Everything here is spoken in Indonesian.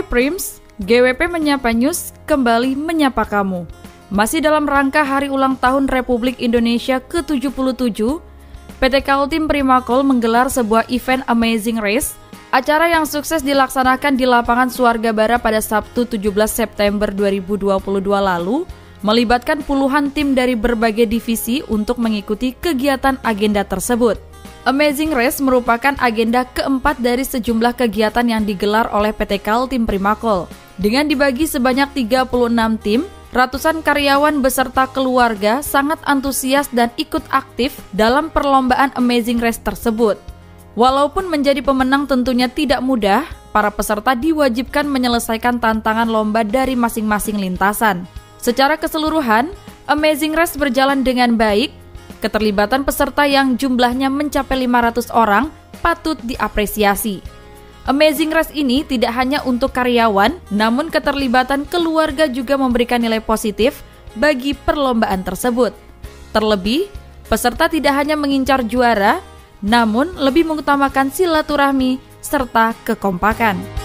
Prims, GWP Menyapa News kembali menyapa kamu. Masih dalam rangka Hari Ulang Tahun Republik Indonesia ke-77, PT Kaltim Primakol menggelar sebuah event Amazing Race, acara yang sukses dilaksanakan di lapangan Suargabara pada Sabtu 17 September 2022 lalu, melibatkan puluhan tim dari berbagai divisi untuk mengikuti kegiatan agenda tersebut. Amazing Race merupakan agenda keempat dari sejumlah kegiatan yang digelar oleh PT Kaltim Primakol. Dengan dibagi sebanyak 36 tim, ratusan karyawan beserta keluarga sangat antusias dan ikut aktif dalam perlombaan Amazing Race tersebut. Walaupun menjadi pemenang tentunya tidak mudah, para peserta diwajibkan menyelesaikan tantangan lomba dari masing-masing lintasan. Secara keseluruhan, Amazing Race berjalan dengan baik. Keterlibatan peserta yang jumlahnya mencapai 500 orang patut diapresiasi. Amazing Race ini tidak hanya untuk karyawan, namun keterlibatan keluarga juga memberikan nilai positif bagi perlombaan tersebut. Terlebih, peserta tidak hanya mengincar juara, namun lebih mengutamakan silaturahmi serta kekompakan.